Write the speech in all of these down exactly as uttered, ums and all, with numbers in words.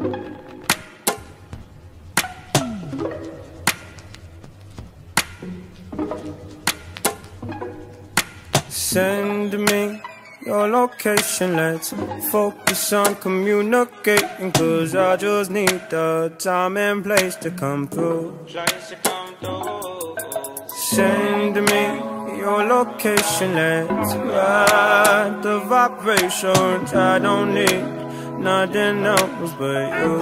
Send me your location, let's focus on communicating, cause I just need the time and place to come through. Send me your location, let's ride the vibrations. I don't need nothing else but you.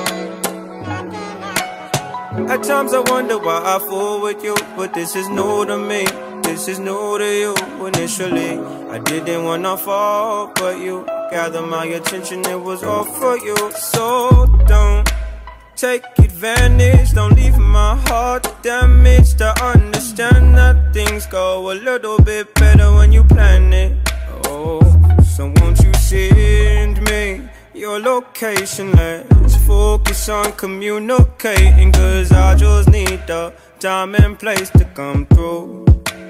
At times I wonder why I fool with you, but this is new to me. This is new to you. Initially, I didn't wanna fall, but you gathered my attention, it was all for you. So don't take advantage, don't leave my heart damaged. I understand that things go a little bit better when you plan it. Oh, so won't you send me your location? Let's focus on communicating, cause I just need the time and place to come through.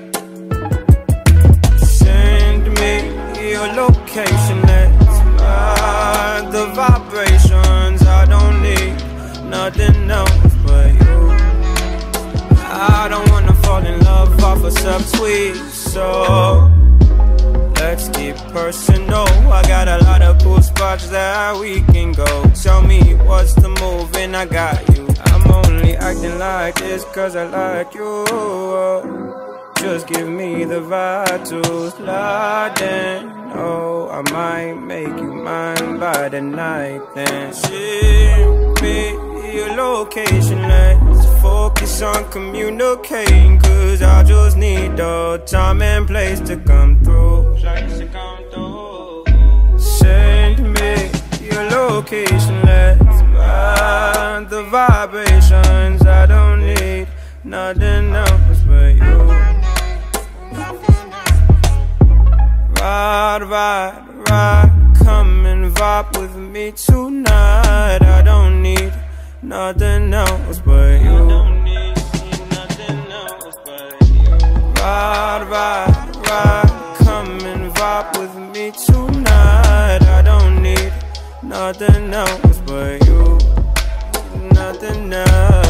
Your location, let's ride the vibrations. I don't need nothing else but you. I don't wanna fall in love off a subtweet, so let's get personal. I got a lot of cool spots that we can go. Tell me what's the move and I got you. I'm only acting like this cause I like you. Just give me the vibe to slide in. Oh, I might make you mine by the night then. Send me your location, let's focus on communicating, cause I just need the time and place to come through. Send me your location, let's ride the vibrations. I don't need nothing else but you. Ride, ride, ride, come and vibe with me tonight. I don't need nothing else but you. Ride, ride, ride, come and vibe with me tonight. I don't need nothing else but you. Nothing else.